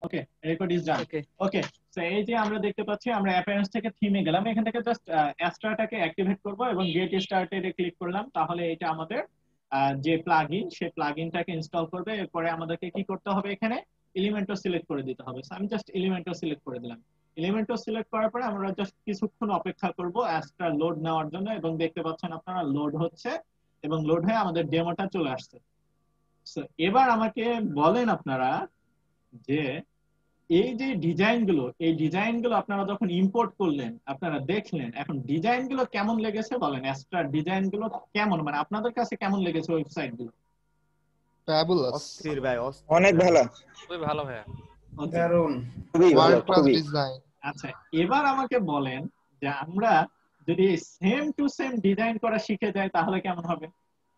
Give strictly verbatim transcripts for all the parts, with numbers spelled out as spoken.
Okay, record is done. Okay okay, so এই যে আমরা দেখতে পাচ্ছি আমরা অ্যাপিয়ারেন্স থেকে থিমে গেলাম, এখান থেকে জাস্ট অ্যাস্ট্রাটাকে অ্যাক্টিভেট করব এবং গেট স্টার্টেড এ ক্লিক করলাম, তাহলে এটা আমাদের আহ, যে প্লাগইন সেই প্লাগইনটাকে ইনস্টল করবে। এরপরে আমাদেরকে কি করতে হবে, এখানে এলিমেন্টও সিলেক্ট করে দিতে হবে। So, আমি জাস্ট এলিমেন্টও সিলেক্ট করে দিলাম। এলিমেন্টও সিলেক্ট করার পরে আমরা জাস্ট কিছুক্ষণ অপেক্ষা করব অ্যাস্ট্রা লোড নেওয়ার জন্য, এবং দেখতে পাচ্ছেন আপনারা লোড হচ্ছে এবং লোড হয়ে আমাদের ডেমোটা চলে আসছে। So, এবার আমাকে বলেন আপনারা যে এই যে ডিজাইন গুলো, এই ডিজাইন গুলো আপনারা যখন ইম্পোর্ট করলেন, আপনারা দেখলেন, এখন ডিজাইন গুলো কেমন লেগেছে বলেন। অ্যাস্ট্রা ডিজাইন গুলো কেমন, মানে আপনাদের কাছে কেমন লেগেছে ওয়েবসাইট গুলো? ফ্যাবুলাস, অস্থির ভাই, অস্থির অনেক ভাই। ভালো, খুবই ভালো ভাইয়া। ওকে, দারুন। খুবই ভালো, ওয়ার্ল্ড ক্লাস খুবই। ডিজাইন। আচ্ছা, এবার আমাকে বলেন যে আমরা যদি সেম টু সেম ডিজাইন করা শিখে যাই তাহলে কেমন হবে?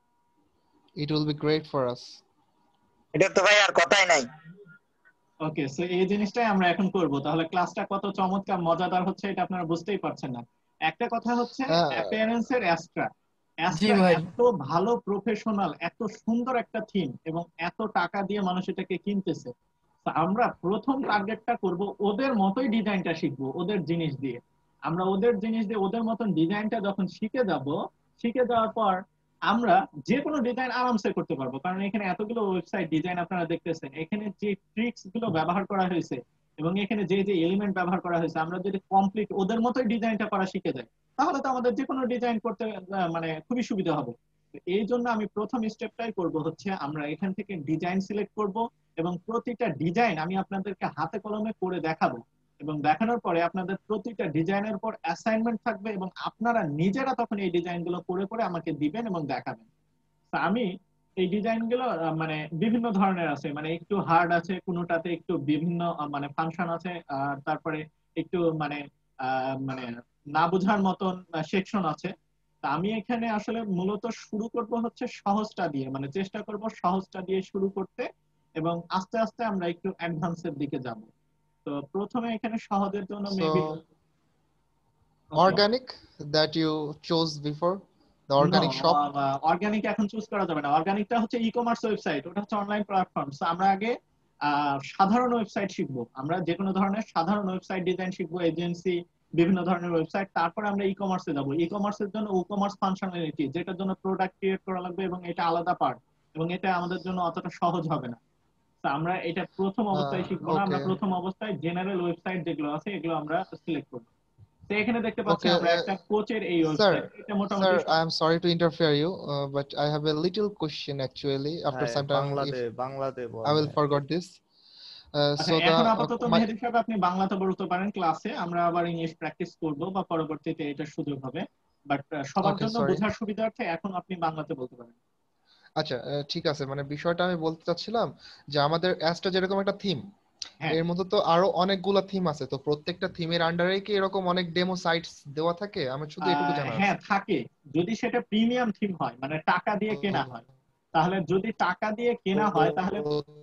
It will be great for us. এটা তো ভাই আর কথাই নাই। ওকে, সো এই জিনিসটাই আমরা এখন করব। তাহলে ক্লাসটা কত চমৎকার মজাদার হচ্ছে এটা আপনারা বুঝতেই পারছেন না। একটা কথা হচ্ছে অ্যাপিয়ারেন্সের অ্যাস্ট্রা, জি অ্যাস্ট্রা ভাই। এত ভালো প্রফেশনাল, এত সুন্দর একটা থিম এবং এত টাকা দিয়ে মানুষ এটাকে কিনতেছে। তো আমরা প্রথম টার্গেটটা করব ওদের মতোই ডিজাইনটা শিখবো, ওদের জিনিস দিয়ে। আমরা ওদের জিনিস দিয়ে ওদের মতন ডিজাইনটা যখন শিখে যাব, শিখে যাওয়ার পর আমরা যে কোনো ডিজাইন আরামসে করতে পারবো। কারণ এখানে এতগুলো ওয়েবসাইট ডিজাইন আপনারা দেখতেছেন, এখানে যে ট্রিক্স গুলো ব্যবহার করা হয়েছে এবং এখানে যে যে এলিমেন্ট ব্যবহার করা হয়েছে, আমরা যদি কমপ্লিট ওদের মতোই ডিজাইনটা করা শিখে যাই তাহলে তো আমাদের যে কোনো ডিজাইন করতে আহ, মানে খুবই সুবিধা হবে। তো এই জন্য আমি প্রথম স্টেপটাই করব হচ্ছে আমরা এখান থেকে ডিজাইন সিলেক্ট করব এবং প্রতিটা ডিজাইন আমি আপনাদেরকে হাতে কলমে করে দেখাবো, এবং দেখানোর পরে আপনাদের প্রতিটা ডিজাইনের উপর অ্যাসাইনমেন্ট থাকবে এবং আপনারা নিজেরা তখন এই ডিজাইনগুলো করে করে আমাকে দিবেন এবং দেখাবেন। তো আমি এই ডিজাইনগুলো আহ, মানে বিভিন্ন ধরনের আছে, মানে একটু হার্ড আছে, কোনোটাতে একটু বিভিন্ন আহ, মানে ফাংশন আছে, আর তারপরে একটু মানে আহ, মানে না বোঝার মতন সেকশন আছে। তা আমি এখানে আসলে মূলত শুরু করব হচ্ছে সহজটা দিয়ে, মানে চেষ্টা করব সহজটা দিয়ে শুরু করতে এবং আস্তে আস্তে আমরা একটু অ্যাডভান্সের দিকে যাব। তো প্রথমে এখানে সহজের জন্য maybe So organic that you chose before, the no, organic shop. Organic এখন চুজ করা যাবে না। অর্গানিকটা হচ্ছে ই কমার্স ওয়েবসাইট, ওটা হচ্ছে অনলাইন প্ল্যাটফর্ম। আমরা আগে আহ, সাধারণ ওয়েবসাইট শিখবো, আমরা যে কোনো ধরনের সাধারণ ওয়েবসাইট ডিজাইন শিখবো, এজেন্সি বিভিন্ন ধরনের ওয়েবসাইট। তারপরে আমরা ই কমার্সে যাবো। ই কমার্সের জন্য ই কমার্স ফাংশনালিটি, যেটার জন্য প্রোডাক্ট ক্রিয়েট করা লাগবে এবং এটা আলাদা পার্ট, এবং এটা আমাদের জন্য অতটা সহজ হবে না। তো আমরা এটা প্রথম অবস্থায় Uh, শিখবো না, আমরা okay. প্রথম অবস্থায় জেনারেল ওয়েবসাইট যেগুলো আছে এগুলো আমরা সিলেক্ট করবো। তো এখানে দেখতে পাচ্ছি Okay, আমরা uh, একটা কোচের এই ওয়েবসাইট, sir, এটা মোটামুটি sir, I সব- am sorry to interfere you, uh, but I have a little question actually. After ভাই, some time, if বাংলাতে বাংলাতে বল I will ভাই। forgot this. Uh, আচ্ছা, so the এখন uh, আপাতত my মেহেদী সাহেব আপনি বাংলাতে বলতে পারেন ক্লাসে, আমরা আবার ইংলিশ প্র্যাকটিস করব বা পরবর্তীতে এটা সুযোগ হবে। বাট সবার okay, জন্য sorry. বোঝার সুবিধার্থে এখন আপনি বাংলাতে বলতে পারেন। আচ্ছা, আহ, ঠিক আছে, মানে বিষয়টা আমি বলতে চাচ্ছিলাম যে আমাদের অ্যাসটা যেরকম একটা থিম, হ্যাঁ, এর মধ্যে তো আরো অনেকগুলা থিম আছে, তো প্রত্যেকটা থিমের আন্ডারে কি এরকম অনেক ডেমো সাইটস দেওয়া থাকে? আমার শুধু এটুকু আহ, জানা হ্যাঁ আছে। থাকে। যদি সেটা প্রিমিয়াম থিম হয়, মানে টাকা দিয়ে কেনা হয়, তাহলে যদি টাকা দিয়ে কেনা হয় তাহলে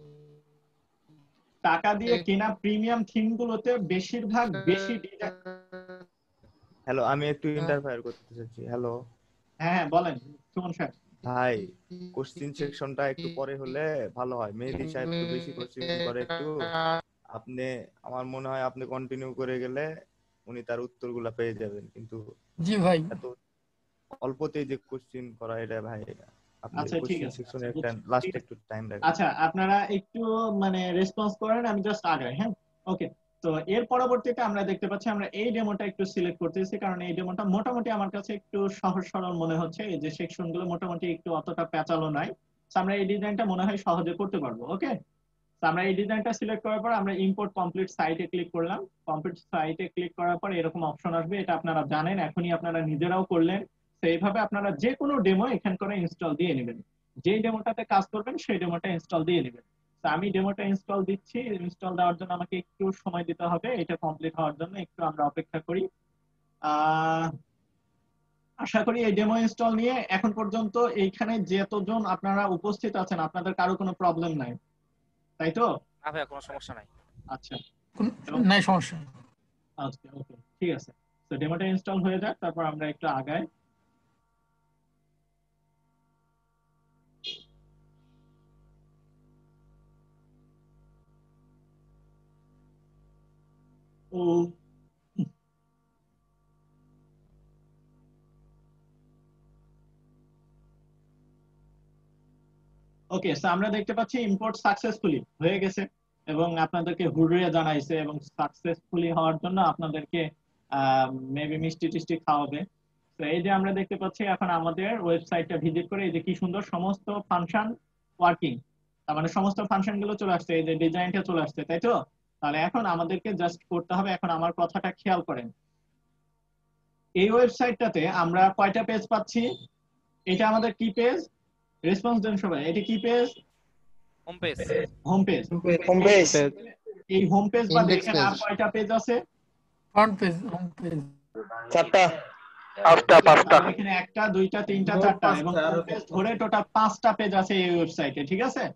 টাকা দিয়ে কেনা প্রিমিয়াম থিম গুলোতে বেশিরভাগ বেশি ডিজাইন। হ্যালো, আমি একটু ইন্টারফেয়ার করতে চাচ্ছি। হ্যালো হ্যাঁ হ্যাঁ, বলেন সুমন সাহেব। ভাই, কোশ্চিন সেকশনটা একটু পরে হলে ভালো হয়। মেহেদী সাহেব তো বেশি কোশ্চিন করে একটু। আপনি, আমার মনে হয় আপনি কন্টিনিউ করে গেলে উনি তার উত্তরগুলা পেয়ে যাবেন, কিন্তু জি ভাই। এত অল্পতেই যে কোশ্চিন করা, এটা ভাই আপনি আচ্ছা, ঠিক কোশ্চিন আছে, সেকশনে একটা বুঝছি, লাস্ট ঠিক আছে। একটু টাইম রাখেন। আচ্ছা, আপনারা একটু মানে রেসপন্স করেন, আমি জাস্ট আগাই। হ্যাঁ, ওকে। তো এর পরবর্তীতে আমরা দেখতে পাচ্ছি আমরা এই ডেমোটা একটু সিলেক্ট করতেছি, কারণ এই ডেমোটা মোটামুটি আমার কাছে একটু সহজ সরল মনে হচ্ছে। এই যে সেকশন গুলো মোটামুটি একটু অতটা প্যাচালো নাই। তো আমরা এই ডিজাইনটা মনে হয় সহজে করতে পারবো। ওকে, তো আমরা এই ডিজাইনটা সিলেক্ট করার পর আমরা ইম্পোর্ট কমপ্লিট সাইটে ক্লিক করলাম। কমপ্লিট সাইটে ক্লিক করার পর এরকম অপশন আসবে, এটা আপনারা জানেন, এখনই আপনারা নিজেরাও করলেন। তো এইভাবে আপনারা যে কোনো ডেমো এখান করে ইনস্টল দিয়ে নেবেন, যেই ডেমোটাতে কাজ করবেন সেই ডেমোটা ইনস্টল দিয়ে নেবেন। তো আমি ডেমোটা ইনস্টল দিচ্ছি। ইনস্টল দেওয়ার জন্য আমাকে একটু সময় দিতে হবে, এটা কমপ্লিট হওয়ার জন্য একটু আমরা অপেক্ষা করি। আহ আশা করি এই ডেমো ইনস্টল নিয়ে এখন পর্যন্ত এইখানে যতজন আপনারা উপস্থিত আছেন আপনাদের কারো কোনো প্রবলেম নাই, তাই তো? না ভাইয়া, কোনো সমস্যা নাই। আচ্ছা, কোন- এবং নাই সমস্যা। আচ্ছা, ওকে, ঠিক আছে। তো ডেমোটা ইনস্টল হয়ে যাক, তারপর আমরা একটু আগাই। ও ওকে, সো আমরা দেখতে পাচ্ছি ইম্পোর্ট সাকসেসফুলি হয়ে গেছে এবং আপনাদেরকে হুররে জানাইছে এবং সাকসেসফুলি হওয়ার জন্য আপনাদেরকে মেবি মিষ্টি টিষ্টি খাওয়াবে। তো এই যে আমরা দেখতে পাচ্ছি এখন আমাদের ওয়েবসাইটটা ভিজিট করে এই যে কি সুন্দর সমস্ত ফাংশন ওয়ার্কিং, তার মানে সমস্ত ফাংশন গুলো চলে আসছে, এই যে ডিজাইনটা চলে আসছে, তাই তো? তাহলে এখন আমাদেরকে জাস্ট করতে হবে, এখন আমার কথাটা খেয়াল করেন, এই ওয়েবসাইটটাতে আমরা কয়টা পেজ পাচ্ছি? এটা আমাদের কি পেজ? রেসপন্স দেন সবাই, এটা কি page? Home page. Home page. Home page. এই হোম পেজ বাদে Index এখানে আর page। কয়টা পেজ আছে? Front page, home page. চারটা পাঁচটা পাঁচটা তাহলে এখানে একটা দুইটা তিনটা চারটা এবং হোম পেজ ধরে টোটাল পাঁচটা পেজ আছে এই ওয়েবসাইটে, ঠিক আছে?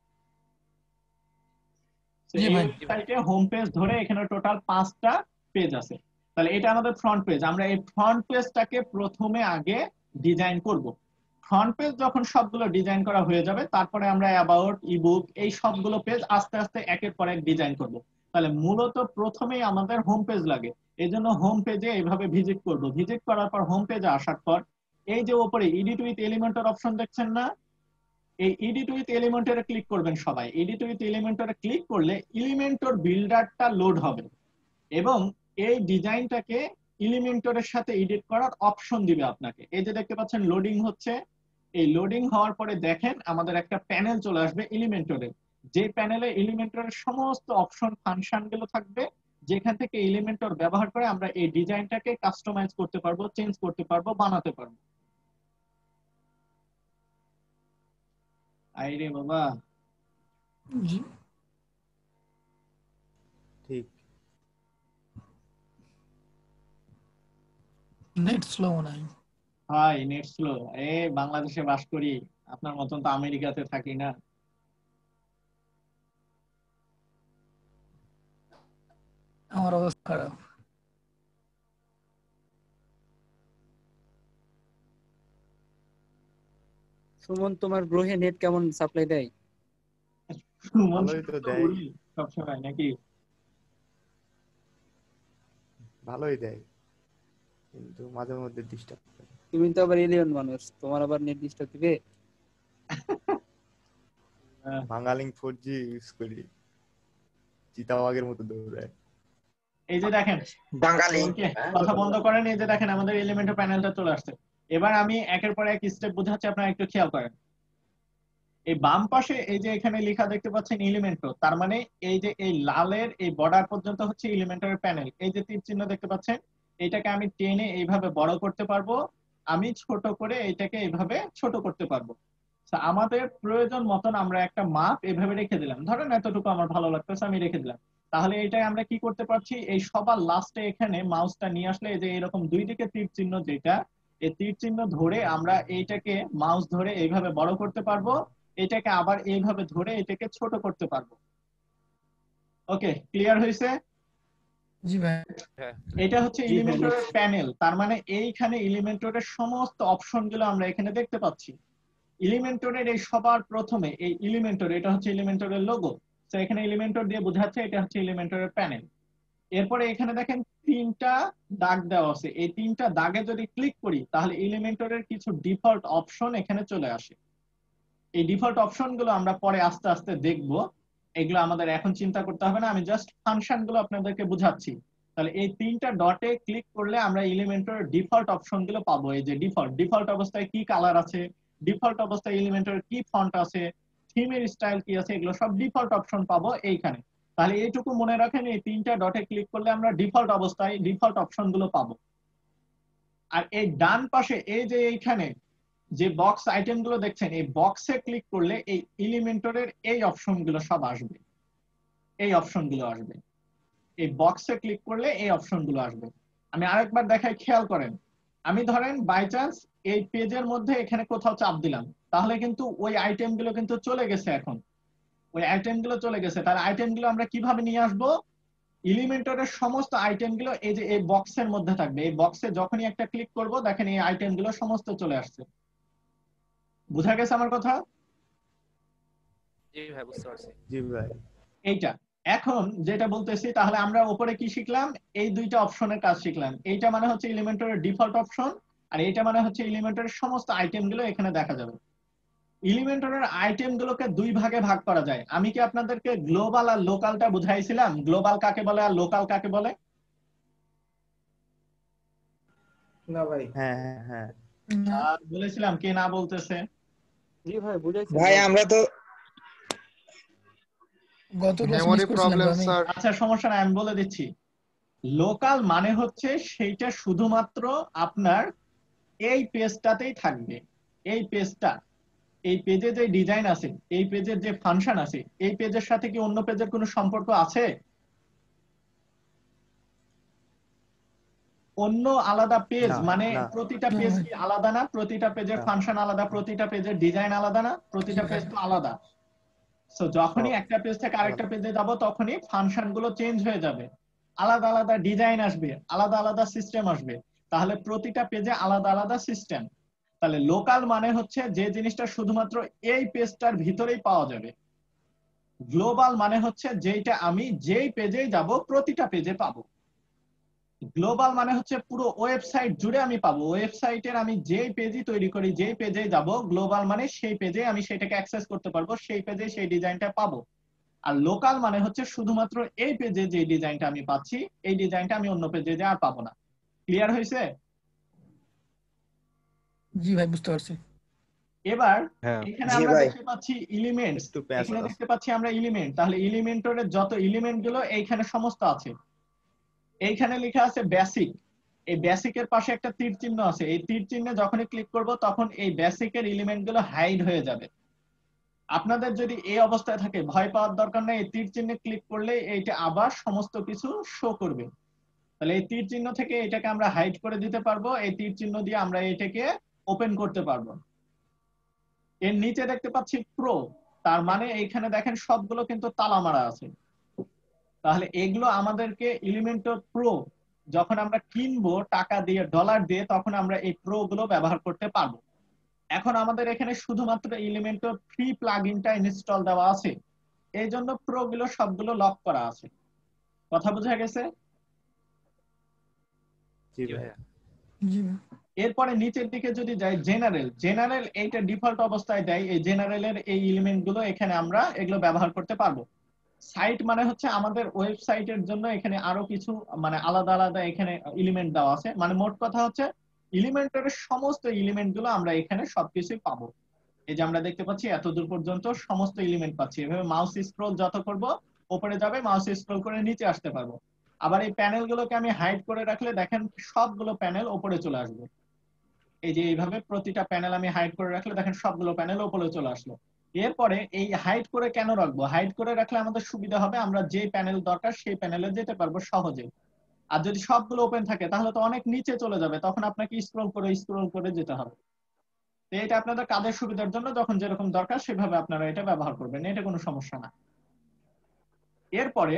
তো জি এই ভাই। ওয়েবসাইটে হোম পেজ ধরে এখানে টোটাল পাঁচটা পেজ আছে। তাহলে এটা আমাদের ফ্রন্ট পেজ। আমরা এই ফ্রন্ট পেজটাকে প্রথমে আগে ডিজাইন করব। ফ্রন্ট পেজ যখন সবগুলো ডিজাইন করা হয়ে যাবে তারপরে আমরা অ্যাবাউট, ইবুক এই সবগুলো পেজ আস্তে আস্তে একের পর এক ডিজাইন করব। তাহলে মূলত প্রথমেই আমাদের হোম পেজ লাগে, এই জন্য হোম পেজে এইভাবে ভিজিট করব। ভিজিট করার পর হোম পেজে আসার পর এই যে উপরে এডিট উইথ এলিমেন্টর অপশন দেখছেন না, এই এডিট উইথ এলিমেন্টরে ক্লিক করবেন সবাই। এডিট উইথ এলিমেন্টরে ক্লিক করলে এলিমেন্টর বিল্ডারটা লোড হবে এবং এই ডিজাইনটাকে এলিমেন্টরের সাথে এডিট করার অপশন দিবে আপনাকে। এই যে দেখতে পাচ্ছেন লোডিং হচ্ছে, এই লোডিং হওয়ার পরে দেখেন আমাদের একটা প্যানেল চলে আসবে এলিমেন্টরে, যে প্যানেলে এলিমেন্টরের সমস্ত অপশন ফাংশন গুলো থাকবে, যেখান থেকে এলিমেন্টর ব্যবহার করে আমরা এই ডিজাইনটাকে কাস্টমাইজ করতে পারবো, চেঞ্জ করতে পারবো, বানাতে পারবো। আইরে বাবা, জি ঠিক। নেট স্লো মনে হয়। High net slow. এ বাংলাদেশে বাস করি, আপনার মতন তো আমেরিকাতে থাকি না। আমার অবস্থা খারাপ। সুমন, তোমার গ্রহে নেট কেমন সাপ্লাই দেয়? ভালোই তো দেয়। সবসময় নাকি? ভালোই দেয়, কিন্তু মাঝে মধ্যে ডিস্টার্ব করে। তুমি তো আবার এলিয়ন মানুষ, তোমার আবার নেট ডিস্টার্ব দিবে? বাঙালিং ফোর জি ইউজ করি, চিতাবাঘের মতো দৌড়ায়। এই যে দেখেন, বাঙালি ওকে, কথা বন্ধ করেন। এই যে দেখেন আমাদের এলিমেন্টর প্যানেলটা চলে আসছে। এবার আমি একের পর এক স্টেপ বোঝাচ্ছি, আপনারা একটু খেয়াল করেন। এই বাম পাশে এই যে এখানে লেখা দেখতে পাচ্ছেন এলিমেন্টর, তার মানে এই যে এই লালের এই বর্ডার পর্যন্ত হচ্ছে এলিমেন্টরের প্যানেল। এই যে তীর চিহ্ন দেখতে পাচ্ছেন, এটাকে আমি টেনে এইভাবে বড় করতে পারবো, আমি ছোট করে এটাকে এইভাবে ছোট করতে পারবো। আমাদের প্রয়োজন মতন আমরা একটা মাপ এভাবে রেখে দিলাম, ধরেন এতটুকু আমার ভালো লাগতেছে আমি রেখে দিলাম। তাহলে এটাই আমরা কি করতে পারছি, এই সবার লাস্টে এখানে মাউসটা নিয়ে আসলে এই যে এরকম দুই দিকে তীর চিহ্ন, যেটা এই তীর চিহ্ন ধরে আমরা এইটাকে মাউস ধরে এইভাবে বড় করতে পারবো, এটাকে আবার এইভাবে ধরে এটাকে ছোট করতে পারবো। ওকে, ক্লিয়ার হয়েছে? জি ভাই। এটা হচ্ছে এলিমেন্টরের প্যানেল, তার মানে এইখানে এলিমেন্টরের সমস্ত অপশন গুলো আমরা এখানে দেখতে পাচ্ছি। এলিমেন্টরের এই সবার প্রথমে এই এলিমেন্টর, এটা হচ্ছে এলিমেন্টরের লোগো, তো এখানে এলিমেন্টর দিয়ে বোঝাচ্ছে এটা হচ্ছে এলিমেন্টরের প্যানেল। এরপরে এখানে দেখেন তিনটা দাগ দেওয়া আছে, এই তিনটা দাগে যদি ক্লিক করি তাহলে এলিমেন্টরের কিছু ডিফল্ট অপশন এখানে চলে আসে। এই ডিফল্ট অপশন গুলো আমরা পরে আস্তে আস্তে দেখব, এগুলো আমাদের এখন চিন্তা করতে হবে না, আমি জাস্ট ফাংশন গুলো আপনাদেরকে বুঝাচ্ছি। তাহলে এই তিনটা ডটে ক্লিক করলে আমরা এলিমেন্টরের ডিফল্ট অপশন গুলো পাবো। এই যে ডিফল্ট, ডিফল্ট অবস্থায় কি কালার আছে, ডিফল্ট অবস্থায় এলিমেন্টরের কি ফন্ট আছে, থিমের স্টাইল কি আছে, এগুলো সব ডিফল্ট অপশন পাবো এইখানে। তাহলে এইটুকু মনে রাখেন, এই তিনটা ডটে ক্লিক করলে আমরা ডিফল্ট অবস্থায় ডিফল্ট অপশন গুলো পাবো। আর এই ডান পাশে এই যে এইখানে যে বক্স আইটেম গুলো দেখছেন, এই বক্সে ক্লিক করলে এই এলিমেন্টরের এই অপশন গুলো সব আসবে, এই অপশন গুলো আসবে। এই বক্সে ক্লিক করলে এই অপশন গুলো আসবে। আমি আরেকবার দেখাই, খেয়াল করেন। আমি ধরেন বাই চান্স এই পেজের মধ্যে এখানে কোথাও চাপ দিলাম, তাহলে কিন্তু ওই আইটেম গুলো কিন্তু চলে গেছে, এখন ওই আইটেম গুলো চলে গেছে। তাহলে আইটেম গুলো আমরা কিভাবে নিয়ে আসবো, এলিমেন্টরের সমস্ত আইটেম গুলো এই যে এই বক্সের মধ্যে থাকবে, এই বক্সে যখনই একটা ক্লিক করব দেখেন এই আইটেম গুলো সমস্ত চলে আসছে। বুঝা গেছে আমার কথা? জি ভাই, বুঝতে পারছি। জি ভাই। এইটা এখন যেটা বলতেছি, তাহলে আমরা উপরে কি শিখলাম? এই দুইটা অপশনের কাজ শিখলাম। এইটা মানে হচ্ছে এলিমেন্টরের ডিফল্ট অপশন, আর এইটা মানে হচ্ছে এলিমেন্টরের সমস্ত আইটেম গুলো এখানে দেখা যাবে। এলিমেন্টরের আইটেম গুলোকে দুই ভাগে ভাগ করা যায়। আমি কি আপনাদেরকে গ্লোবাল আর লোকালটা বুঝাইছিলাম? গ্লোবাল কাকে বলে আর লোকাল কাকে বলে? না ভাই। হ্যাঁ হ্যাঁ হ্যাঁ না, আর বলেছিলাম, কে না বলতেছে? জি ভাই বুঝাইছি ভাই আমরা তো গত ক্লাস মিস মেমোরি করছিলাম প্রবলেম তো আমি। স্যার। আচ্ছা সমস্যা নাই, আমি বলে দিচ্ছি। লোকাল মানে হচ্ছে সেইটা শুধুমাত্র আপনার এই পেজটাতেই থাকবে। এই পেজটা, এই পেজে যে ডিজাইন আছে, এই পেজের যে ফাংশন আছে, এই পেজের সাথে কি অন্য পেজের কোনো সম্পর্ক আছে? অন্য আলাদা পেজ না মানে না প্রতিটা না পেজ ভাই। কি আলাদা না? প্রতিটা পেজের না। ফাংশন আলাদা, প্রতিটা পেজের ডিজাইন আলাদা না? প্রতিটা জি পেজ ভাই। তো আলাদা। সো যখনই ও, একটা পেজ থেকে আরেকটা পেজে যাব তখনই ফাংশন গুলো চেঞ্জ হয়ে যাবে, আলাদা আলাদা ডিজাইন আসবে, আলাদা আলাদা সিস্টেম আসবে। তাহলে প্রতিটা পেজে আলাদা আলাদা সিস্টেম। তাহলে লোকাল মানে হচ্ছে যে জিনিসটা শুধুমাত্র এই পেজটার ভিতরেই পাওয়া যাবে। গ্লোবাল মানে হচ্ছে যেটা আমি যেই পেজে যাব প্রতিটা পেজে পাবো। গ্লোবাল মানে হচ্ছে পুরো ওয়েবসাইট জুড়ে আমি পাবো। ওয়েবসাইটের আমি যেই পেজই তৈরি করি, যেই পেজে যাব, গ্লোবাল মানে সেই পেজে আমি সেটাকে অ্যাক্সেস করতে পারবো, সেই পেজে সেই ডিজাইনটা পাবো। আর লোকাল মানে হচ্ছে শুধুমাত্র এই পেজে যে ডিজাইনটা আমি পাচ্ছি, এই ডিজাইনটা আমি অন্য পেজে যে আর পাবো না। ক্লিয়ার হয়েছে? জি ভাই বুঝতে পারছি। এবার হ্যাঁ এখানে জি আমরা ভাই। দেখতে পাচ্ছি এলিমেন্টস। একটু প্যাচ এখানে আছে। দেখতে পাচ্ছি আমরা এলিমেন্ট। তাহলে এলিমেন্টরের যত এলিমেন্ট গুলো এইখানে সমস্ত আছে। এইখানে লেখা আছে বেসিক। এই বেসিকের পাশে একটা তীর চিহ্ন আছে। এই তীর চিহ্নে যখনই ক্লিক করব তখন এই বেসিকের এলিমেন্ট গুলো হাইড হয়ে যাবে। আপনাদের যদি এই অবস্থায় থাকে, ভয় পাওয়ার দরকার নেই। এই তীর চিহ্নে ক্লিক করলে এইটা আবার সমস্ত কিছু শো করবে। তাহলে এই তীর চিহ্ন থেকে এটাকে আমরা হাইড করে দিতে পারবো। এই তীর চিহ্ন দিয়ে আমরা এটাকে ওপেন করতে পারবো। এর নিচে দেখতে পাচ্ছি প্রো, তার মানে এইখানে দেখেন সবগুলো কিন্তু তালা মারা আছে। তাহলে এগুলো আমাদেরকে এলিমেন্টর প্রো যখন আমরা কিনবো টাকা দিয়ে, ডলার দিয়ে, তখন আমরা এই প্রো গুলো ব্যবহার করতে পারবো। এখন আমাদের এখানে শুধুমাত্র এলিমেন্টর ফ্রি প্লাগইনটা ইনস্টল দেওয়া আছে, এই জন্য প্রো গুলো সবগুলো লক করা আছে। কথা বোঝা গেছে? জি জি ভাই। ভাইয়া। জি ভাই। এরপরে নিচের দিকে যদি যাই, জেনারেল। জেনারেল এইটা ডিফল্ট অবস্থায় দেয়। এই জেনারেলের এই এলিমেন্ট গুলো এখানে আমরা এগুলো ব্যবহার করতে পারবো। সাইট মানে হচ্ছে আমাদের ওয়েবসাইটের জন্য এখানে আরো কিছু মানে আলাদা আলাদা এখানে এলিমেন্ট দেওয়া আছে। মানে মোট কথা হচ্ছে এলিমেন্টের সমস্ত এলিমেন্ট গুলো আমরা এখানে সবকিছুই পাবো। এই যে আমরা দেখতে পাচ্ছি এতদূর পর্যন্ত সমস্ত এলিমেন্ট পাচ্ছি। এভাবে মাউস স্ক্রল যত করব উপরে যাবে, মাউস স্ক্রল করে নিচে আসতে পারবো। আবার এই প্যানেল গুলোকে আমি হাইড করে রাখলে দেখেন সবগুলো প্যানেল উপরে চলে আসবে। এই যে এইভাবে প্রতিটা প্যানেল আমি হাইড করে রাখলে দেখেন সবগুলো প্যানেল উপরে চলে আসলো। এরপরে এই হাইড করে কেন রাখবো? হাইড করে রাখলে আমাদের সুবিধা হবে, আমরা যে প্যানেল দরকার সেই প্যানেলে যেতে পারবো সহজে। আর যদি সবগুলো ওপেন থাকে তাহলে তো অনেক নিচে চলে যাবে, তখন আপনাকে স্ক্রল করে স্ক্রল করে যেতে হবে। তো এটা আপনাদের কাজের সুবিধার জন্য যখন যেরকম দরকার সেভাবে আপনারা এটা ব্যবহার করবেন, এটা কোনো সমস্যা না। এরপরে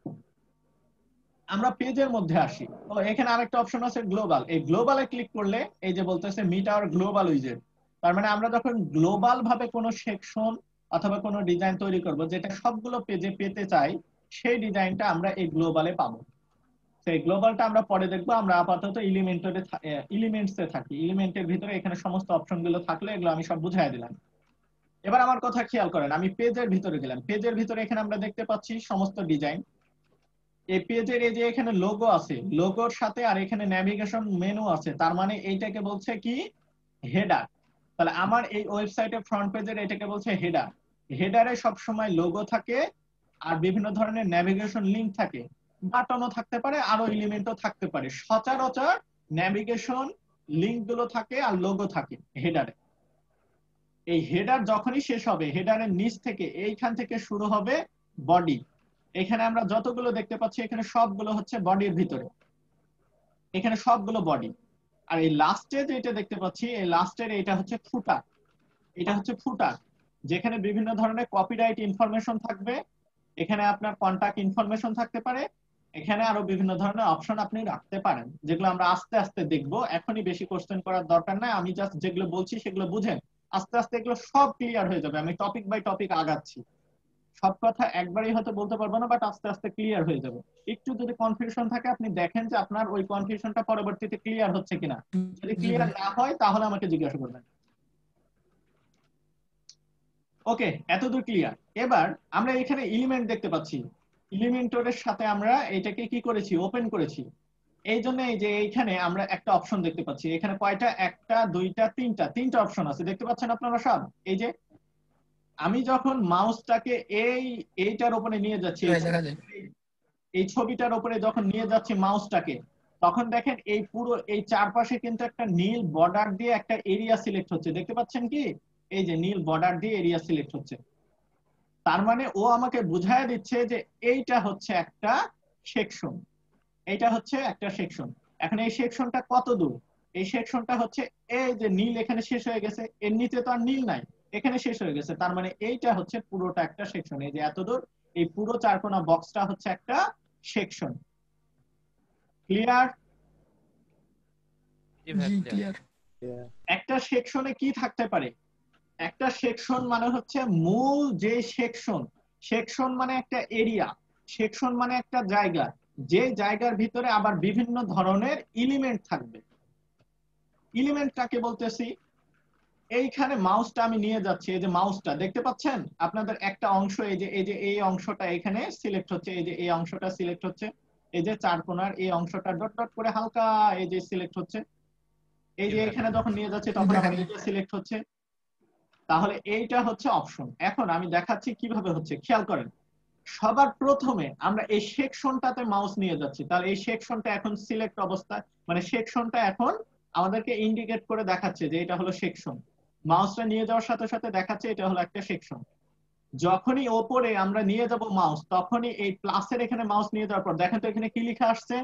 আমরা পেজের মধ্যে আসি। তো এখানে আরেকটা অপশন আছে গ্লোবাল। এই গ্লোবালে ক্লিক করলে এই যে বলতেছে মিট আওয়ার গ্লোবাল উইজেট। তার মানে আমরা যখন গ্লোবাল ভাবে কোনো সেকশন অথবা কোনো ডিজাইন তৈরি করব যেটা সবগুলো পেজে পেতে চাই, সেই ডিজাইনটা আমরা এই গ্লোবালে পাবো। সেই গ্লোবালটা আমরা পরে দেখবো। আমরা আপাতত এলিমেন্টরে এলিমেন্টসে থাকি। এলিমেন্টের ভিতরে এখানে সমস্ত অপশন গুলো থাকলে এগুলো আমি সব বুঝাই দিলাম। এবার আমার কথা খেয়াল করেন, আমি পেজের ভিতরে গেলাম। পেজের ভিতরে এখানে আমরা দেখতে পাচ্ছি সমস্ত ডিজাইন। এই পেজের এই যে এখানে লোগো আছে, লোগোর সাথে আর এখানে ন্যাভিগেশন মেনু আছে, তার মানে এইটাকে বলছে কি হেডার। তাহলে আমার এই ওয়েবসাইটের ফ্রন্ট পেজের এটাকে বলছে হেডার। হেডারে সবসময় লোগো থাকে আর বিভিন্ন ধরনের ন্যাভিগেশন লিংক থাকে, বাটনও থাকতে পারে, আরো এলিমেন্টও থাকতে পারে। সচরাচর ন্যাভিগেশন লিংক গুলো থাকে আর লোগো থাকে হেডারে। এই হেডার যখনই শেষ হবে, হেডারের নিচ থেকে এইখান থেকে শুরু হবে বডি। এখানে আমরা যতগুলো দেখতে পাচ্ছি এখানে সবগুলো হচ্ছে বডির ভিতরে, এখানে সবগুলো বডি। আর এই লাস্টে যেটা দেখতে পাচ্ছি, এই লাস্টের এটা হচ্ছে ফুটার। এটা হচ্ছে ফুটার, যেখানে বিভিন্ন ধরনের কপিরাইট ইনফরমেশন থাকবে। এখানে আপনার কন্টাক্ট ইনফরমেশন থাকতে পারে। এখানে আরো বিভিন্ন ধরনের অপশন আপনি রাখতে পারেন, যেগুলো আমরা আস্তে আস্তে দেখবো। এখনই বেশি কোশ্চেন করার দরকার নাই, আমি জাস্ট যেগুলো বলছি সেগুলো বুঝেন। আস্তে আস্তে এগুলো সব ক্লিয়ার হয়ে যাবে, আমি টপিক বাই টপিক আগাচ্ছি। সব কথা একবারই হয়তো বলতে পারবো না, বাট আস্তে আস্তে ক্লিয়ার হয়ে যাবে। একটু যদি কনফিউশন থাকে আপনি দেখেন যে আপনার ওই কনফিউশনটা পরবর্তীতে ক্লিয়ার হচ্ছে কিনা। যদি জি ক্লিয়ার ভাই। না হয় তাহলে আমাকে জিজ্ঞাসা করবেন। ওকে, এতদূর ক্লিয়ার। এবার আমরা এখানে এলিমেন্ট দেখতে পাচ্ছি, এলিমেন্টরের সাথে আমরা এটাকে কি করেছি, ওপেন করেছি। এই জন্য এই যে এইখানে আমরা একটা অপশন দেখতে পাচ্ছি। এখানে কয়টা, একটা দুইটা তিনটা তিনটা অপশন আছে, দেখতে পাচ্ছেন আপনারা সব। এই যে আমি যখন মাউসটাকে এই এইটার উপরে নিয়ে যাচ্ছি, জি ভাই, দেখা যায়। এই ছবিটার উপরে যখন নিয়ে যাচ্ছি মাউসটাকে, তখন দেখেন এই পুরো এই চারপাশে কিন্তু একটা নীল বর্ডার দিয়ে একটা এরিয়া সিলেক্ট হচ্ছে, দেখতে পাচ্ছেন কি? এই যে নীল বর্ডার দিয়ে এরিয়া সিলেক্ট হচ্ছে। তার মানে ও আমাকে বুঝায় দিচ্ছে যে এইটা হচ্ছে একটা সেকশন, এইটা হচ্ছে একটা সেকশন। এখন এই সেকশনটা কত দূর? এই সেকশনটা হচ্ছে এই যে নীল এখানে শেষ হয়ে গেছে, এর নিচে তো আর নীল নাই, এখানে শেষ হয়ে গেছে। তার মানে এইটা হচ্ছে পুরোটা একটা সেকশন। এই যে এত দূর, এই পুরো চারকোনা বক্সটা হচ্ছে একটা সেকশন। ক্লিয়ার? জি ভাইয়া জি ক্লিয়ার। ক্লিয়ার। একটা সেকশনে কি থাকতে পারে? একটা সেকশন মানে হচ্ছে মূল যে সেকশন, সেকশন মানে একটা এরিয়া, সেকশন মানে একটা জায়গা, যে জায়গার ভিতরে আবার বিভিন্ন ধরনের এলিমেন্ট থাকবে। এলিমেন্টটাকে বলতেছি, এইখানে মাউসটা আমি নিয়ে যাচ্ছি, এই যে মাউসটা দেখতে পাচ্ছেন আপনাদের একটা অংশ, এই যে এই যে এই অংশটা এখানে সিলেক্ট হচ্ছে, এই যে এই অংশটা সিলেক্ট হচ্ছে, এই যে চার কোণার এই অংশটা ডট ডট করে হালকা এই যে সিলেক্ট হচ্ছে। এই যে এখানে যখন নিয়ে যাচ্ছে তখন আবার এটা সিলেক্ট হচ্ছে। তাহলে এইটা হচ্ছে অপশন। এখন আমি দেখাচ্ছি কিভাবে হচ্ছে, খেয়াল করেন। সবার প্রথমে আমরা এই সেকশনটাতে মাউস নিয়ে যাচ্ছি, তাহলে এই সেকশনটা এখন সিলেক্ট অবস্থায়, মানে সেকশনটা এখন আমাদেরকে ইন্ডিকেট করে দেখাচ্ছে যে এটা হলো সেকশন। মাউসটা নিয়ে যাওয়ার সাথে সাথে দেখাচ্ছে এটা হলো একটা সেকশন। যখনই ওপরে আমরা নিয়ে যাব মাউস, তখনই এই প্লাসের এখানে মাউস নিয়ে যাওয়ার পর দেখেন তো এখানে কি লেখা আসছে,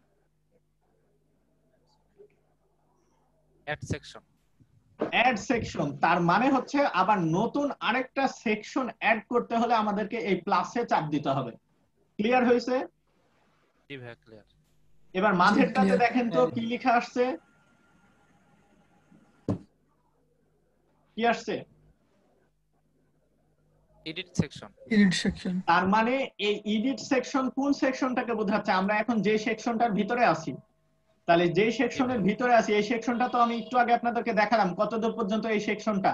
অ্যাড সেকশন। Add section. তার মানে হচ্ছে আবার নতুন আরেকটা সেকশন অ্যাড করতে হলে আমাদেরকে এই প্লাসে চাপ দিতে হবে। ক্লিয়ার হয়েছে? জি ভাইয়া ক্লিয়ার। এবার মাঝেরটাতে clear। দেখেন তো কি লেখা আসছে, কি আসছে? Edit section. Edit section. তার মানে এই এডিট সেকশন কোন সেকশনটাকে বোঝাচ্ছে? আমরা এখন যে সেকশনটার ভিতরে আছি, তাহলে যে সেকশনের ভিতরে আছি এই সেকশনটা তো আমি একটু আগে আপনাদেরকে দেখালাম কতদূর পর্যন্ত এই সেকশনটা।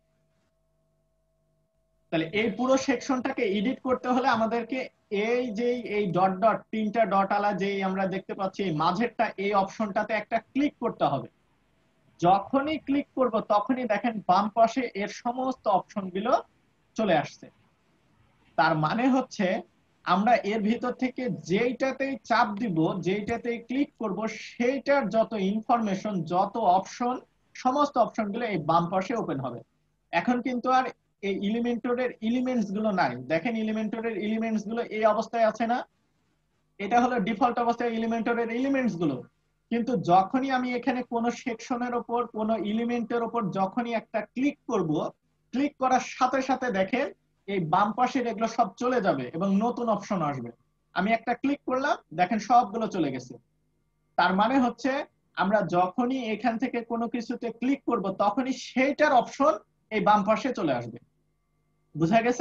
তাহলে এই পুরো সেকশনটাকে এডিট করতে হলে আমাদেরকে এই যে এই ডট ডট তিনটা ডট আলা যে আমরা দেখতে পাচ্ছি এই মাঝেরটা, এই অপশনটাতে একটা ক্লিক করতে হবে। যখনই ক্লিক করব তখনই দেখেন বাম পাশে এর সমস্ত অপশনগুলো চলে আসছে। তার মানে হচ্ছে আমরা এর ভিতর থেকে যেইটাতেই চাপ দিব, যেইটাতেই ক্লিক করব, সেইটার যত ইনফরমেশন, যত অপশন, সমস্ত অপশনগুলো এই বাম পাশে ওপেন হবে। এখন কিন্তু আর এই এলিমেন্টরের এলিমেন্টস গুলো নাই। দেখেন এলিমেন্টরের এলিমেন্টস গুলো এই অবস্থায় আছে না? এটা হলো ডিফল্ট অবস্থায় এলিমেন্টরের এলিমেন্টস গুলো। কিন্তু যখনই আমি এখানে কোন সেকশনের উপর, কোন এলিমেন্টের উপর যখনই একটা ক্লিক করব, ক্লিক করার সাথে সাথে দেখেন এই বাম পাশের এগুলো সব চলে যাবে এবং নতুন অপশন আসবে। আমি একটা ক্লিক করলাম, দেখেন সবগুলো চলে গেছে। তার মানে হচ্ছে আমরা যখনই এখান থেকে কোনো কিছুতে ক্লিক করব তখনই সেইটার অপশন এই বাম পাশে চলে আসবে। বুঝা গেছে?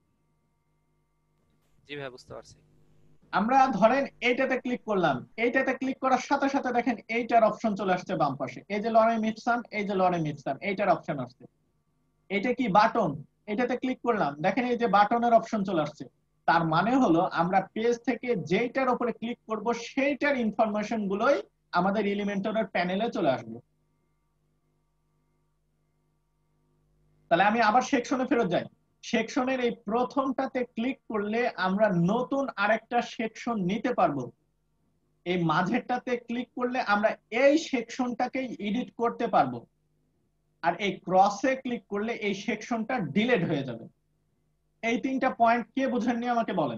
জি ভাই বুঝতে পারছি। আমরা ধরেন এইটাতে ক্লিক করলাম, এইটাতে ক্লিক করার সাথে সাথে দেখেন এইটার অপশন চলে আসছে বাম পাশে, এই যে লরেন মিপসন, এই যে লরেন মিপসন, এইটার অপশন আসছে। এটা কি বাটন, এটাতে ক্লিক করলাম, দেখেন এই যে বাটনের অপশন চলে আসছে। তার মানে হলো আমরা পেজ থেকে যেইটার উপরে ক্লিক করব সেইটার ইনফরমেশন গুলোই আমাদের এলিমেন্টরের প্যানেলে চলে আসবে। তাহলে আমি আবার সেকশনে ফেরত যাই। সেকশনের এই প্রথমটাতে ক্লিক করলে আমরা নতুন আরেকটা সেকশন নিতে পারবো। এই মাঝেরটাতে ক্লিক করলে আমরা এই সেকশনটাকে এডিট করতে পারবো। আর এই ক্রসে ক্লিক করলে এই সেকশনটা ডিলিট হয়ে যাবে। এই তিনটা পয়েন্ট কে বুঝেননি আমাকে বলেন।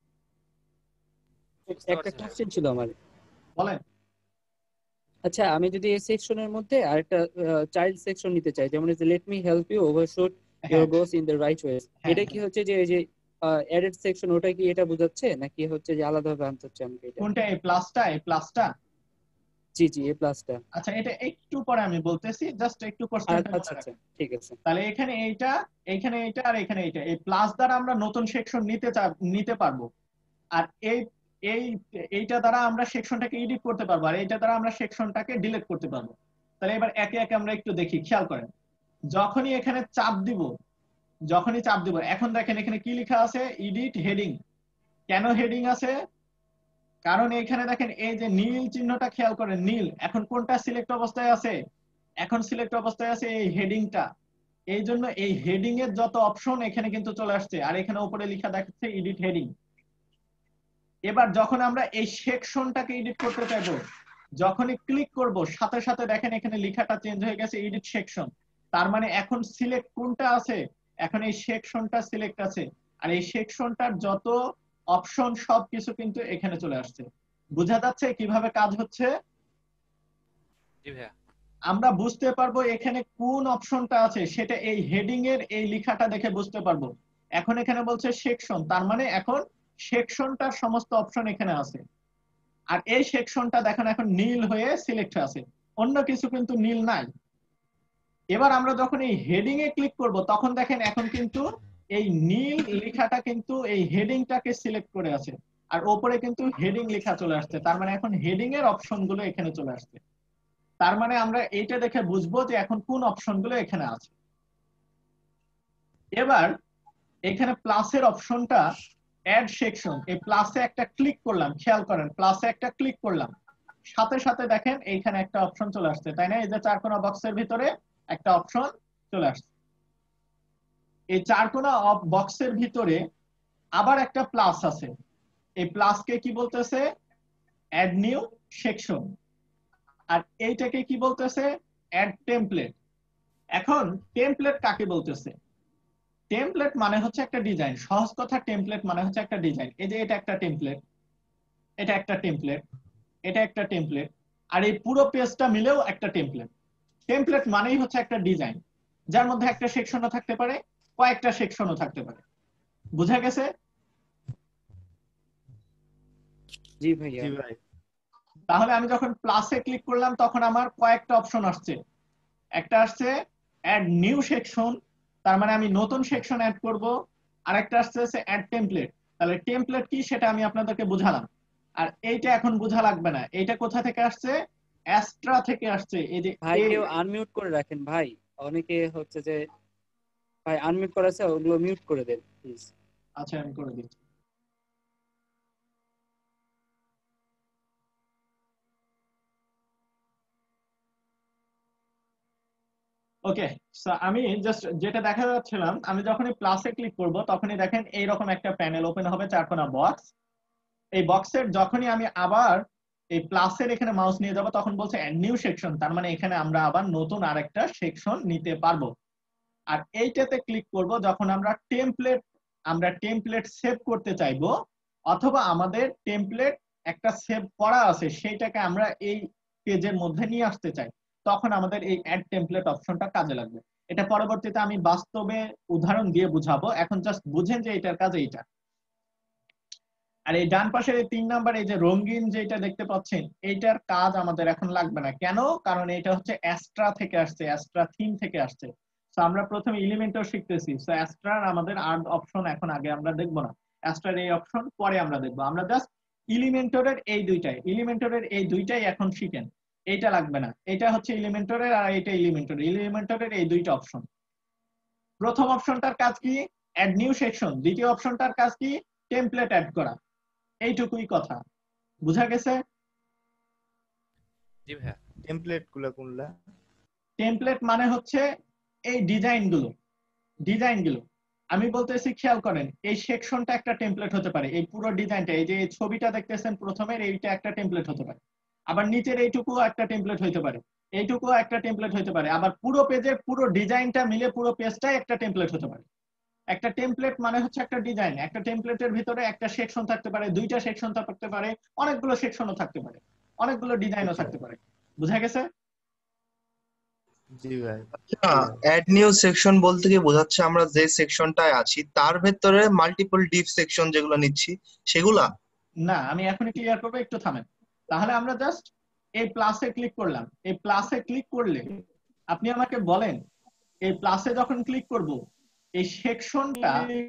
একটা কোশ্চেন ছিল আমার। বলেন। আচ্ছা, আমি যদি এই সেকশনের মধ্যে আরেকটা চাইল্ড সেকশন নিতে চাই, যেমন এই যে let me help you overshoot your goals in the right way, এটা কি হচ্ছে যে এই যে এডিট সেকশন, ওটা কি এটা বোঝাচ্ছে নাকি হচ্ছে যে আলাদাভাবে আনতে হচ্ছে আমাকে? এটা কোনটা? এই প্লাসটা, এই প্লাসটা জি জি এ প্লাসটা। আচ্ছা এটা একটু পরে আমি বলতেছি, জাস্ট একটু কোশ্চেনটা মনে আচ্ছা আচ্ছা রাখেন। ঠিক আছে। তাহলে এখানে এইটা, এখানে এইটা, আর এখানে এইটা, এই প্লাস দ্বারা আমরা নতুন সেকশন নিতে চা- নিতে পারবো। আর এই এই এইটা দ্বারা আমরা সেকশনটাকে এডিট করতে পারবো, আর এইটা দ্বারা আমরা সেকশনটাকে ডিলিট করতে পারবো। তাহলে এবার একে একে আমরা একটু দেখি, খেয়াল করেন। যখনই এখানে চাপ দিব, যখনই চাপ দিব, এখন দেখেন এখানে কি লেখা আছে, এডিট হেডিং। কেন হেডিং আছে? কারণ এখানে দেখেন এই যে নীল চিহ্নটা, খেয়াল করেন নীল, এখন কোনটা সিলেক্ট অবস্থায় আছে? এখন সিলেক্ট অবস্থায় আছে এই হেডিংটা। এই জন্য এই হেডিং এর যত অপশন এখানে কিন্তু চলে আসছে, আর এখানে উপরে লেখা দেখাচ্ছে এডিট হেডিং। এবার যখন আমরা এই সেকশনটাকে এডিট করতে চাইবো, যখনই ক্লিক করব সাথে সাথে দেখেন এখানে লেখাটা চেঞ্জ হয়ে গেছে, এডিট সেকশন। তার মানে এখন সিলেক্ট কোনটা আছে? এখন এই সেকশনটা সিলেক্ট আছে, আর এই সেকশনটার যত অপশন সবকিছু কিন্তু এখানে চলে আসছে। বোঝা যাচ্ছে কিভাবে কাজ হচ্ছে? জি ভাইয়া। আমরা বুঝতে পারবো এখানে কোন অপশনটা আছে, সেটা এই হেডিং এর এই লেখাটা দেখে বুঝতে পারবো। এখন এখানে বলছে সেকশন, তার মানে এখন সেকশনটার সমস্ত অপশন এখানে আছে। আর এই সেকশনটা দেখেন এখন নীল হয়ে সিলেক্ট আছে, অন্য কিছু কিন্তু নীল নাই। এবার আমরা যখন এই হেডিং এ ক্লিক করব, তখন দেখেন এখন কিন্তু এই নীল লেখাটা কিন্তু এই হেডিংটাকে সিলেক্ট করে আছে, আর উপরে কিন্তু হেডিং লেখা চলে আসছে। তার মানে এখন হেডিং এর অপশন গুলো এখানে চলে আসছে। তার মানে আমরা এইটা দেখে বুঝবো যে এখন কোন অপশন গুলো এখানে আছে। এবার এখানে প্লাসের অপশনটা অ্যাড সেকশন, এই প্লাসে একটা ক্লিক করলাম, খেয়াল করেন প্লাসে একটা ক্লিক করলাম, সাথে সাথে দেখেন এইখানে একটা অপশন চলে আসছে, তাই না? এই যে চারকোনা বক্সের ভিতরে একটা অপশন চলে আসছে। এই চারকোনা বক্সের ভিতরে আবার একটা প্লাস আছে, এই প্লাসকে কি বলতেছে? Add new section. আর এইটাকে কি বলতেছে? Add template. এখন টেমপ্লেট কাকে বলতেছে? টেমপ্লেট মানে হচ্ছে একটা ডিজাইন, সহজ কথা টেমপ্লেট মানে হচ্ছে একটা ডিজাইন। এই যে এটা একটা টেমপ্লেট, এটা একটা টেমপ্লেট, এটা একটা টেমপ্লেট, আর এই পুরো পেজটা মিলেও একটা টেমপ্লেট। টেমপ্লেট মানেই হচ্ছে একটা ডিজাইন, যার মধ্যে একটা সেকশনও থাকতে পারে, কয়েকটা সেকশনও থাকতে পারে। বুঝা গেছে? জি ভাইয়া। জি ভাই। তাহলে আমি যখন প্লাসে ক্লিক করলাম তখন আমার কয়েকটা অপশন আসছে। একটা আসছে অ্যাড নিউ সেকশন, তার মানে আমি নতুন সেকশন অ্যাড করব। আর একটা আসছে অ্যাড টেমপ্লেট। তাহলে টেমপ্লেট কি সেটা আমি আপনাদেরকে বুঝালাম। আর এইটা এখন বোঝা লাগবে না, এইটা কোথা থেকে আসছে? অ্যাস্ট্রা থেকে আসছে। এই যে ভাই এই কেউ আনমিউট করে রাখেন ভাই, অনেকে হচ্ছে যে ভাই আনমিউট করা আছে, ওগুলো মিউট করে দেন প্লিজ। আচ্ছা আমি করে দিচ্ছি। ওকে, আমি জাস্ট যেটা দেখা যাচ্ছিলাম, আমি যখনই প্লাসে ক্লিক করব তখনই দেখেন এইরকম একটা প্যানেল ওপেন হবে, চারকোনা বক্স। এই বক্সের যখনই আমি আবার এই প্লাসের এখানে মাউস নিয়ে যাব, তখন বলছে অ্যাড নিউ সেকশন, তার মানে এখানে আমরা আবার নতুন আরেকটা সেকশন নিতে পারবো। আর এইটাতে ক্লিক করব যখন আমরা টেমপ্লেট আমরা টেমপ্লেট সেভ করতে চাইবো, অথবা আমাদের টেমপ্লেট একটা সেভ করা আছে সেইটাকে আমরা এই পেজের মধ্যে নিয়ে আসতে চাই, তখন আমাদের এই অ্যাড টেমপ্লেট অপশনটা কাজে লাগবে। এটা পরবর্তীতে আমি বাস্তবে উদাহরণ দিয়ে বুঝাবো, এখন জাস্ট বুঝেন যে এটার কাজ এইটা। আর এই ডান পাশের এই তিন নাম্বার এই যে রঙিন যেটা দেখতে পাচ্ছেন, এইটার কাজ আমাদের এখন লাগবে না। কেন? কারণ এটা হচ্ছে অ্যাস্ট্রা থেকে আসছে, অ্যাস্ট্রা থিম থেকে আসছে। তো আমরা প্রথমে এলিমেন্টর শিখতেছি, তো অ্যাস্ট্রার আমাদের আর অপশন এখন আগে আমরা দেখবো না, অ্যাস্ট্রার এই অপশন পরে আমরা দেখবো। আমরা জাস্ট এলিমেন্টরের এই দুইটাই এলিমেন্টরের এই দুইটাই এখন শিখেন, এইটা লাগবে না। এটা হচ্ছে এলিমেন্টরের, আর এটা এলিমেন্টর এলিমেন্টরের এই দুইটা অপশন। প্রথম অপশনটার কাজ কি? Add new section. দ্বিতীয় অপশনটার কাজ কি? টেমপ্লেট অ্যাড করা। এইটুকুই কথা, বুঝা গেছে? জি ভাইয়া। টেমপ্লেট গুলা কোনলা? টেমপ্লেট মানে হচ্ছে এই ডিজাইন গুলো, ডিজাইন গুলো আমি বলতেছি, খেয়াল করেন এই সেকশনটা একটা টেমপ্লেট হতে পারে, এই পুরো ডিজাইনটা, এই যে ছবিটা দেখতেছেন প্রথমের এইটা একটা টেমপ্লেট হতে পারে, আবার নিচের এইটুকু একটা টেমপ্লেট হইতে পারে, এইটুকু একটা টেমপ্লেট হইতে পারে, আবার পুরো পেজের পুরো ডিজাইনটা মিলে পুরো পেজটাই একটা টেমপ্লেট হতে পারে। একটা টেমপ্লেট মানে হচ্ছে একটা ডিজাইন, একটা টেমপ্লেটের ভিতরে একটা সেকশন থাকতে পারে, দুইটা সেকশন থাকতে পারে, অনেকগুলো সেকশনও থাকতে পারে, অনেকগুলো ডিজাইনও থাকতে পারে। বুঝা গেছে? জি ভাই। আচ্ছা, অ্যাড নিউ সেকশন বলতে কি বোঝাচ্ছে? আমরা যে সেকশনটায় আছি তার ভেতরে মাল্টিপল ডিপ সেকশন যেগুলো নিচ্ছি সেগুলা? না, আমি এখনই ক্লিয়ার করবো, একটু থামেন। তাহলে আমরা জাস্ট এই প্লাসে ক্লিক করলাম, এই প্লাসে ক্লিক করলে আপনি আমাকে বলেন এই প্লাসে যখন ক্লিক করব এই সেকশনটা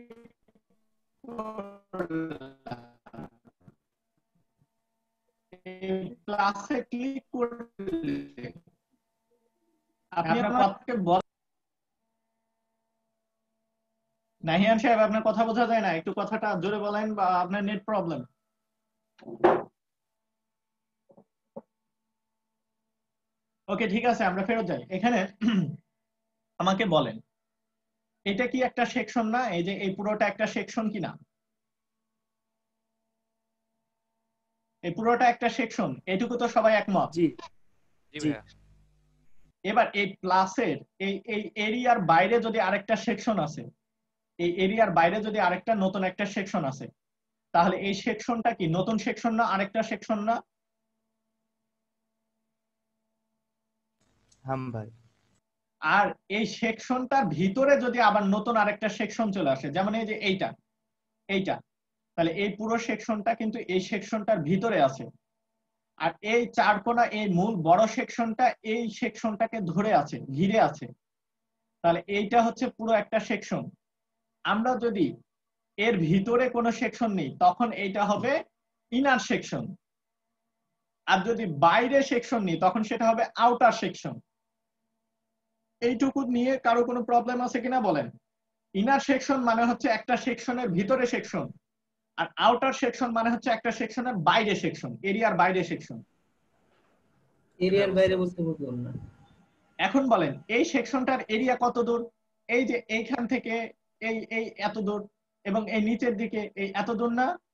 প্লাসে ক্লিক করলে আপনি আমাকে বলেন। নাহিয়ান সাহেব আপনার কথা বোঝা যায় না, একটু কথাটা জোরে বলেন বা আপনার নেট প্রবলেম। ওকে ঠিক আছে, আমরা ফেরত যাই। এখানে আমাকে বলেন এটা কি একটা সেকশন না? এই যে এই পুরোটা একটা সেকশন কিনা? এই পুরোটা একটা সেকশন, এটুকু তো সবাই একমত। জি জি ভাইয়া। এবার এই প্লাসের এই এই এরিয়ার বাইরে যদি আরেকটা সেকশন আছে, এই এরিয়ার বাইরে যদি আরেকটা নতুন একটা সেকশন আছে, তাহলে এই সেকশনটা কি নতুন সেকশন না আরেকটা সেকশন না? হ্যাঁ ভাই। আর এই সেকশনটার ভিতরে যদি আবার নতুন আরেকটা সেকশন চলে আসে, যেমন এই যে এইটা এইটা, তাহলে এই পুরো সেকশনটা কিন্তু এই সেকশনটার ভিতরে আছে। আর এই চার কোণা এই মূল বড় সেকশনটা এই সেকশনটাকে ধরে আছে, ঘিরে আছে। তাহলে এইটা হচ্ছে পুরো একটা সেকশন। আমরা যদি এর ভিতরে কোনো সেকশন নেই তখন এইটা হবে ইনার সেকশন, আর যদি বাইরে সেকশন নেই তখন সেটা হবে আউটার সেকশন। এইটুকু নিয়ে কারো কোনো প্রবলেম আছে কিনা বলেন? ইনার সেকশন মানে হচ্ছে একটা সেকশনের ভিতরে সেকশন, আর আউটার সেকশন মানে হচ্ছে একটা সেকশনের বাইরে সেকশন, এরিয়ার বাইরে সেকশন। এরিয়ার বাইরে বলতে বুঝলাম না। এখন বলেন এই সেকশনটার এরিয়া কত দূর? এই যে এইখান থেকে এই এই এত দূর, এবং এই নিচের দিকে এই এত দূর না?